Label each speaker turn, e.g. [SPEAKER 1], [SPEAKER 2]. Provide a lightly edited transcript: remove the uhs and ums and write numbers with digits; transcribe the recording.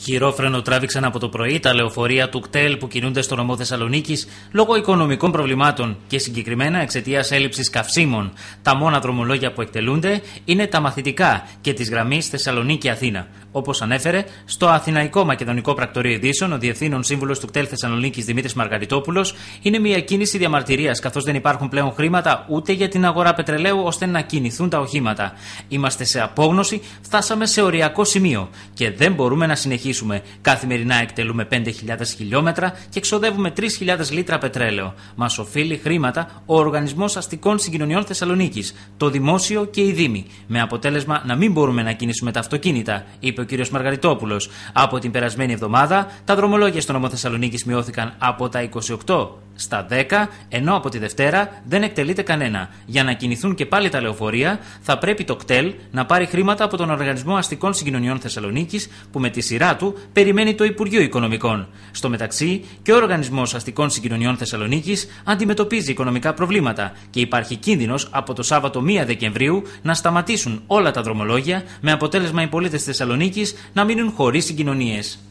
[SPEAKER 1] Χειρόφρενο τράβηξαν από το πρωί τα λεωφορεία του ΚΤΕΛ που κινούνται στο νομό Θεσσαλονίκης λόγω οικονομικών προβλημάτων και συγκεκριμένα εξαιτίας έλλειψης καυσίμων. Τα μόνα δρομολόγια που εκτελούνται είναι τα μαθητικά και της γραμμής Θεσσαλονίκη-Αθήνα. Όπως ανέφερε στο Αθηναϊκό Μακεδονικό Πρακτορείο Ειδήσεων, ο Διευθύνων Σύμβουλος του ΚΤΕΛ Θεσσαλονίκης Δημήτρης Μαργαριτόπουλος, είναι μια κίνηση διαμαρτυρίας, καθώς δεν υπάρχουν πλέον χρήματα ούτε για την αγορά πετρελαίου ώστε να κινηθούν τα οχήματα. Είμαστε σε απόγνωση, φτάσαμε σε οριακό σημείο και δεν μπορούμε να συνεχίσουμε. Καθημερινά εκτελούμε 5.000 χιλιόμετρα και εξοδεύουμε 3.000 λίτρα πετρέλαιο. Μας οφείλει χρήματα ο Οργανισμός Αστικών Συγκοινωνιών Θεσσαλονίκης, το Δημόσιο και οι Δήμοι, με αποτέλεσμα να μην μπορούμε να κινήσουμε τα αυτοκίνητα, είπε ο κ. Μαργαριτόπουλος. Από την περασμένη εβδομάδα, τα δρομολόγια στο νομό Θεσσαλονίκης μειώθηκαν από τα 28 στα 10, ενώ από τη Δευτέρα δεν εκτελείται κανένα. Για να κινηθούν και πάλι τα λεωφορεία, θα πρέπει το ΚΤΕΛ να πάρει χρήματα από τον Οργανισμό Αστικών Συγκοινωνιών Θεσσαλονίκης, που με τη σειρά του περιμένει το Υπουργείο Οικονομικών. Στο μεταξύ, και ο Οργανισμός Αστικών Συγκοινωνιών Θεσσαλονίκης αντιμετωπίζει οικονομικά προβλήματα και υπάρχει κίνδυνος από το Σάββατο 1 Δεκεμβρίου να σταματήσουν όλα τα δρομολόγια, με αποτέλεσμα οι πολίτες της Θεσσαλονίκης να μείνουν χωρίς συγκοινωνίες.